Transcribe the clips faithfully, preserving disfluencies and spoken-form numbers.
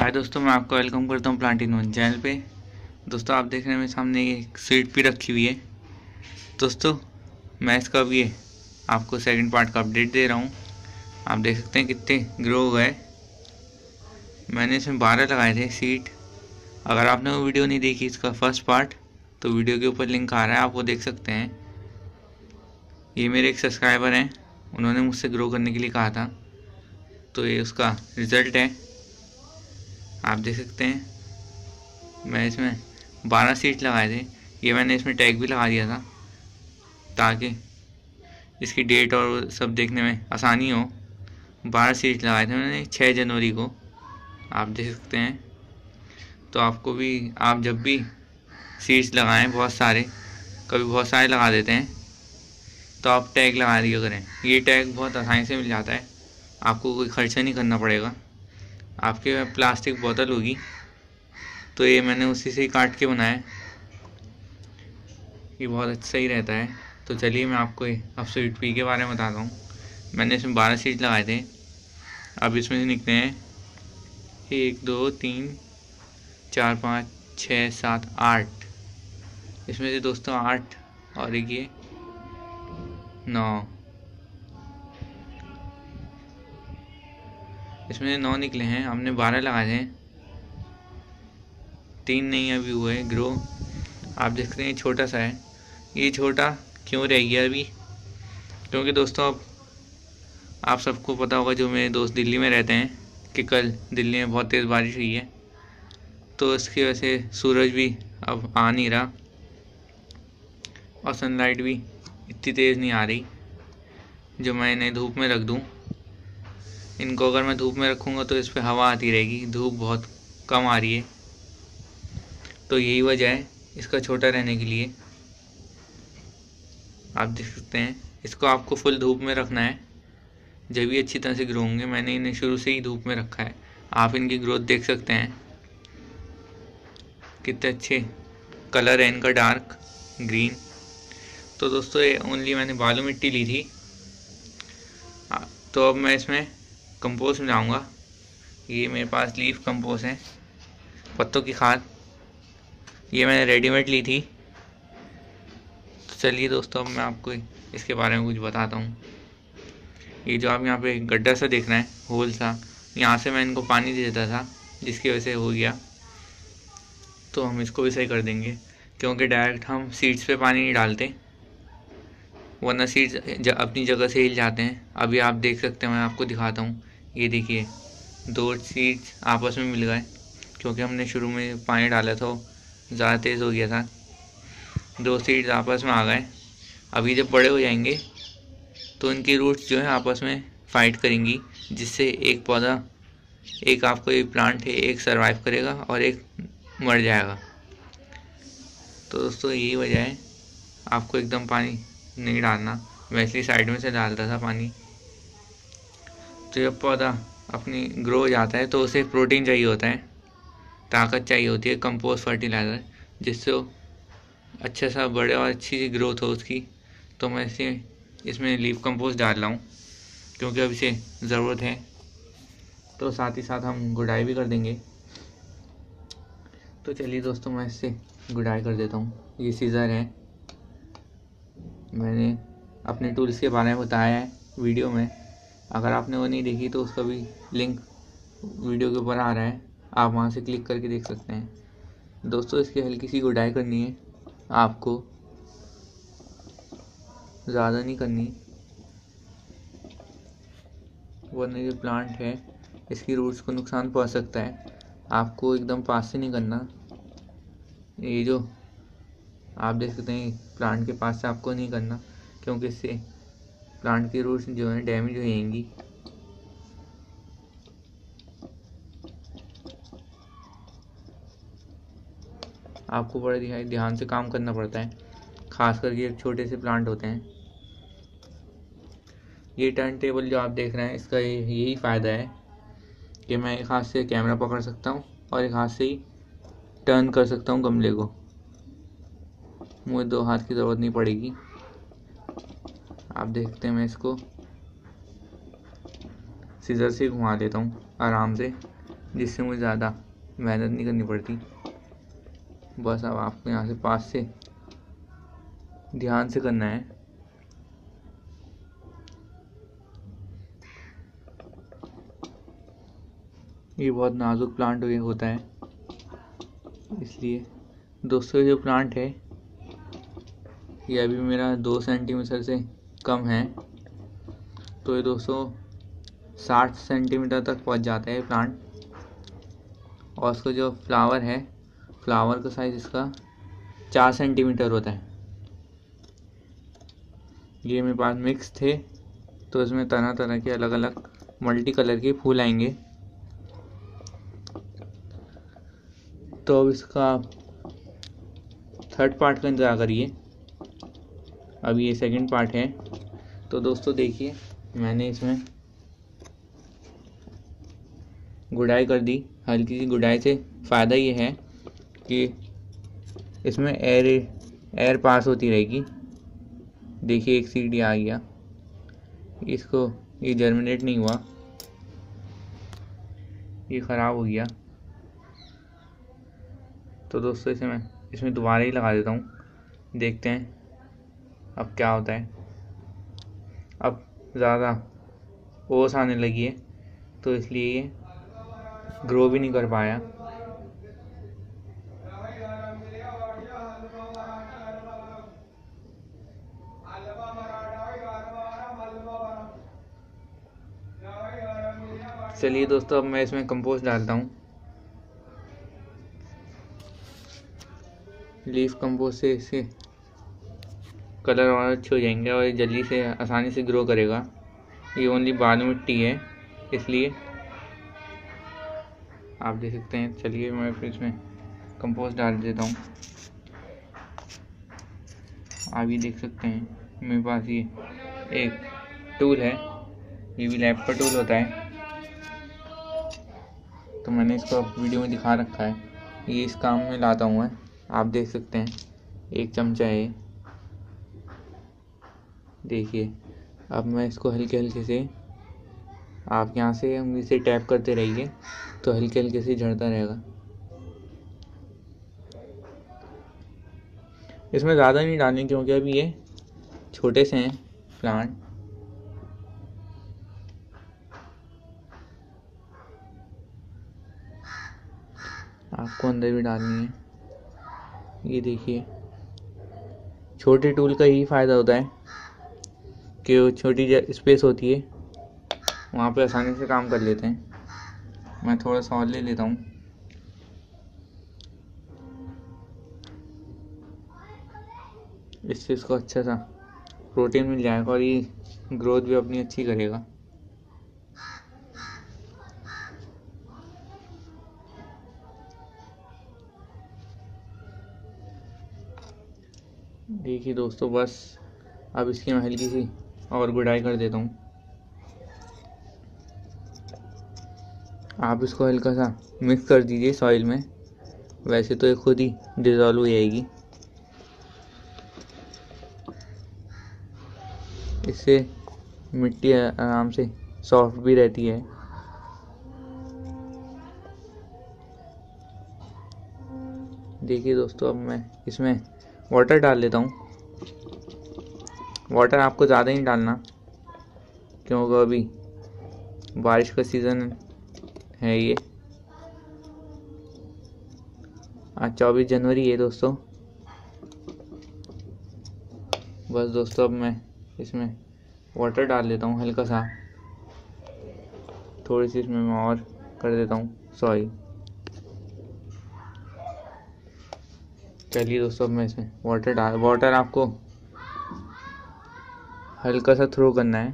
हाय दोस्तों, मैं आपको वेलकम करता हूँ प्लांट इन वन चैनल पे। दोस्तों, आप देख रहे हैं मेरे सामने एक सीट भी रखी हुई है। दोस्तों, मैं इसका भी आपको सेकंड पार्ट का अपडेट दे रहा हूँ। आप देख सकते हैं कितने ग्रो हो गए। मैंने इसमें बारह लगाए थे सीट। अगर आपने वो वीडियो नहीं देखी इसका फर्स्ट पार्ट, तो वीडियो के ऊपर लिंक आ रहा है, आप वो देख सकते हैं। ये मेरे एक सब्सक्राइबर हैं, उन्होंने मुझसे ग्रो करने के लिए कहा था, तो ये उसका रिज़ल्ट है। आप देख सकते हैं मैं इसमें बारह सीट लगाए थे। ये मैंने इसमें टैग भी लगा दिया था ताकि इसकी डेट और सब देखने में आसानी हो। बारह सीट लगाए थे मैंने छः जनवरी को, आप देख सकते हैं। तो आपको भी, आप जब भी सीट्स लगाएं बहुत सारे, कभी बहुत सारे लगा देते हैं, तो आप टैग लगा दिया करें। ये टैग बहुत आसानी से मिल जाता है, आपको कोई खर्चा नहीं करना पड़ेगा। आपके प्लास्टिक बोतल होगी, तो ये मैंने उसी से ही काट के बनाया है। ये बहुत अच्छा ही रहता है। तो चलिए मैं आपको अब स्वीट पी के बारे में बताता हूँ। मैंने इसमें बारह सीट लगाए थे। अब इसमें से निकले हैं एक दो तीन चार पाँच छः सात आठ। इसमें से दोस्तों आठ और एक ये नौ, इसमें से नौ निकले हैं। हमने बारह लगाए थे, तीन नहीं अभी हुए ग्रो। आप देख रहे हैं छोटा सा है। ये छोटा क्यों रह गया अभी? क्योंकि दोस्तों अब आप सबको पता होगा, जो मेरे दोस्त दिल्ली में रहते हैं, कि कल दिल्ली में बहुत तेज़ बारिश हुई है। तो इसकी वजह से सूरज भी अब आ नहीं रहा और सनलाइट भी इतनी तेज़ नहीं आ रही जो मैं इन्हें धूप में रख दूं। इनको अगर मैं धूप में रखूँगा तो इस पर हवा आती रहेगी, धूप बहुत कम आ रही है। तो यही वजह है इसका छोटा रहने के लिए। आप देख सकते हैं, इसको आपको फुल धूप में रखना है, जब भी अच्छी तरह से ग्रो होंगे। मैंने इन्हें शुरू से ही धूप में रखा है। आप इनकी ग्रोथ देख सकते हैं, कितने अच्छे कलर है इनका, डार्क ग्रीन। तो दोस्तों, ये ओनली मैंने बालू मिट्टी ली थी। तो अब मैं इसमें कंपोस्ट मिलाऊंगा। ये मेरे पास लीफ कंपोस्ट है, पत्तों की खाद। ये मैंने रेडीमेड ली थी। तो चलिए दोस्तों, अब मैं आपको इसके बारे में कुछ बताता हूँ। ये जो आप यहाँ पे गड्ढा सा देख रहे हैं, होल सा, यहाँ से मैं इनको पानी दे देता था, जिसकी वजह से हो गया। तो हम इसको भी सही कर देंगे, क्योंकि डायरेक्ट हम सीड्स पे पानी नहीं डालते, वरना सीड्स अपनी जगह से हिल जाते हैं। अभी आप देख सकते हैं, मैं आपको दिखाता हूँ। ये देखिए, दो सीड्स आपस में मिल गए, क्योंकि हमने शुरू में पानी डाला था, ज़्यादा तेज़ हो गया था। दो सीड्स आपस में आ गए। अभी जब बड़े हो जाएंगे तो इनकी रूट्स जो है आपस में फाइट करेंगी, जिससे एक पौधा, एक आपको ये प्लांट है, एक सरवाइव करेगा और एक मर जाएगा। तो दोस्तों, यही वजह है आपको एकदम पानी नहीं डालना। वैसे ही साइड में से डालता था पानी। तो जब पौधा अपनी ग्रो हो जाता है तो उसे प्रोटीन चाहिए होता है, ताकत चाहिए होती है, कंपोस्ट फर्टिलाइज़र, जिससे वो अच्छा सा बढ़े और अच्छी सी ग्रोथ हो उसकी। तो मैं इसे इसमें लीफ कंपोस्ट डाल रहा हूँ, क्योंकि अब इसे ज़रूरत है। तो साथ ही साथ हम गुड़ाई भी कर देंगे। तो चलिए दोस्तों, मैं इससे गुड़ाई कर देता हूँ। ये सीज़र है, मैंने अपने टूल्स के बारे में बताया है वीडियो में। अगर आपने वो नहीं देखी तो उसका भी लिंक वीडियो के ऊपर आ रहा है, आप वहाँ से क्लिक करके देख सकते हैं। दोस्तों, इसकी हल्की सी गुड़ाई करनी है आपको, ज़्यादा नहीं करनी, वरना जो प्लांट है इसकी रूट्स को नुकसान पहुंच सकता है। आपको एकदम पास से नहीं करना। ये जो आप देख सकते हैं, प्लांट के पास से आपको नहीं करना, क्योंकि इससे प्लांट की रूट्स जो है डैमेज हो जाएंगी। आपको बड़े ध्यान से काम करना पड़ता है, खास करके छोटे से प्लांट होते हैं। ये टर्न टेबल जो आप देख रहे हैं, इसका यही फ़ायदा है कि मैं एक हाथ से कैमरा पकड़ सकता हूँ और एक हाथ से ही टर्न कर सकता हूँ गमले को। मुझे दो हाथ की ज़रूरत नहीं पड़ेगी। आप देखते हैं, मैं इसको सीजर से घुमा देता हूँ आराम से, जिससे मुझे ज़्यादा मेहनत नहीं करनी पड़ती। बस अब आपको यहाँ से पास से ध्यान से करना है। ये बहुत नाजुक प्लांट होता है, इसलिए दोस्तों जो प्लांट है ये अभी मेरा दो सेंटीमीटर से कम है, तो ये दोस्तों साठ सेंटीमीटर तक पहुंच जाता है प्लांट। और इसका जो फ्लावर है, फ्लावर का साइज़ इसका चार सेंटीमीटर होता है। ये मेरे पास मिक्स थे, तो इसमें तरह तरह के अलग अलग मल्टी कलर के फूल आएंगे। तो अब इसका थर्ड पार्ट का इंतज़ार करिए, अभी ये सेकंड पार्ट है। तो दोस्तों देखिए, मैंने इसमें गुड़ाई कर दी। हल्की सी गुड़ाई से फ़ायदा ये है कि इसमें एयर एयर पास होती रहेगी। देखिए एक सीढ़ी आ गया, इसको ये जर्मिनेट नहीं हुआ, ये ख़राब हो गया। तो दोस्तों इसे मैं इसमें दोबारा ही लगा देता हूँ, देखते हैं अब क्या होता है। अब ज़्यादा ओस आने लगी है, तो इसलिए ये ग्रो भी नहीं कर पाया। चलिए दोस्तों, अब मैं इसमें कंपोस्ट डालता हूँ। लीफ कंपोस्ट से इसके कलर और अच्छे हो जाएंगे और ये जल्दी से आसानी से ग्रो करेगा। ये ओनली बालू मिट्टी है, इसलिए आप देख सकते हैं। चलिए मैं फिर इसमें कंपोस्ट डाल देता हूँ। आप ये देख सकते हैं मेरे पास ये एक टूल है, ये भी लैब का टूल होता है, तो मैंने इसको वीडियो में दिखा रखा है। ये इस काम में लाता हूँ मैं, आप देख सकते हैं एक चमचा है। देखिए अब मैं इसको हल्के हल्के से, आप यहाँ से उंगली से टैप करते रहिए तो हल्के हल्के से झड़ता रहेगा। इसमें ज़्यादा नहीं डालनी, क्योंकि अभी ये छोटे से हैं प्लांट। आपको अंदर भी डालनी है। ये देखिए, छोटे टूल का यही फ़ायदा होता है कि वो छोटी स्पेस होती है, वहाँ पे आसानी से काम कर लेते हैं। मैं थोड़ा सा और ले लेता हूँ। इससे इसको अच्छा सा प्रोटीन मिल जाएगा और ये ग्रोथ भी अपनी अच्छी करेगा। देखिए दोस्तों, बस अब इसकी मैं हल्की सी और गुड़ाई कर देता हूँ। आप इसको हल्का सा मिक्स कर दीजिए सॉइल में, वैसे तो ये खुद ही डिज़ोल्व हो जाएगी। इससे मिट्टी आराम से सॉफ्ट भी रहती है। देखिए दोस्तों, अब मैं इसमें वाटर डाल लेता हूँ। वाटर आपको ज़्यादा नहीं डालना, क्योंकि अभी बारिश का सीज़न है। ये आज चौबीस जनवरी है दोस्तों। बस दोस्तों, अब मैं इसमें वाटर डाल लेता हूँ हल्का सा, थोड़ी सी इसमें मैं और कर देता हूँ सॉइल। चलिए दोस्तों, अब मैं इसमें वाटर डाल वाटर आपको हल्का सा थ्रो करना है।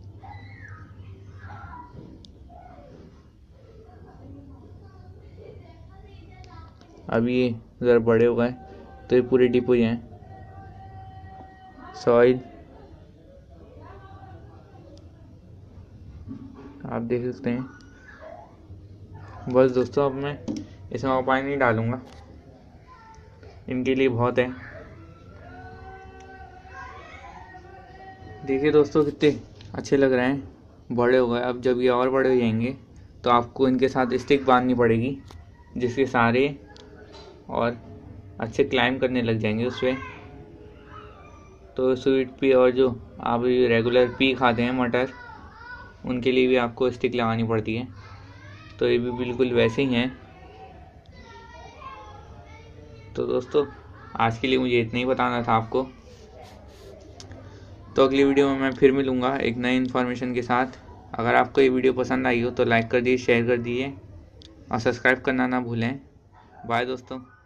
अभी ये ज़रा बड़े हो गए तो ये पूरे डिप हो जाएं सॉइल। आप देख सकते हैं। बस दोस्तों, अब मैं इसमें और पानी नहीं डालूँगा, इनके लिए बहुत है। देखिए दोस्तों, कितने अच्छे लग रहे हैं, बड़े हो गए। अब जब ये और बड़े हो जाएंगे तो आपको इनके साथ स्टिक बांधनी पड़ेगी, जिसके सहारे और अच्छे क्लाइंब करने लग जाएंगे उस पर। तो स्वीट पी और जो आप रेगुलर पी खाते हैं मटर, उनके लिए भी आपको स्टिक लगानी पड़ती है। तो ये भी बिल्कुल वैसे ही हैं। तो दोस्तों आज के लिए मुझे इतना ही बताना था आपको। तो अगली वीडियो में मैं फिर मिलूँगा एक नई इन्फॉर्मेशन के साथ। अगर आपको ये वीडियो पसंद आई हो तो लाइक कर दीजिए, शेयर कर दीजिए और सब्सक्राइब करना ना भूलें। बाय दोस्तों।